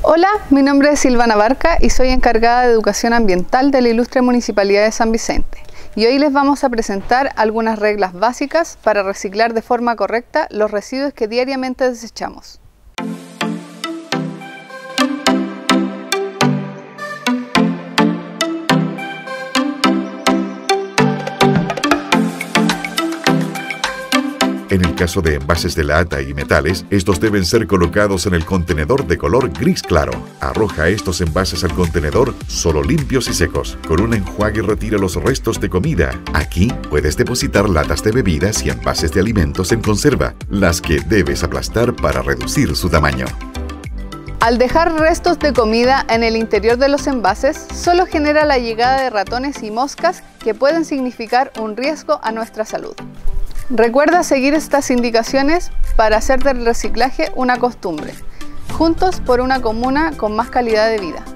Hola, mi nombre es Silvana Barca y soy encargada de Educación Ambiental de la Ilustre Municipalidad de San Vicente. Y hoy les vamos a presentar algunas reglas básicas para reciclar de forma correcta los residuos que diariamente desechamos. En el caso de envases de lata y metales, estos deben ser colocados en el contenedor de color gris claro. Arroja estos envases al contenedor solo limpios y secos. Con un enjuague retira los restos de comida. Aquí puedes depositar latas de bebidas y envases de alimentos en conserva, las que debes aplastar para reducir su tamaño. Al dejar restos de comida en el interior de los envases, solo genera la llegada de ratones y moscas que pueden significar un riesgo a nuestra salud. Recuerda seguir estas indicaciones para hacer del reciclaje una costumbre. Juntos por una comuna con más calidad de vida.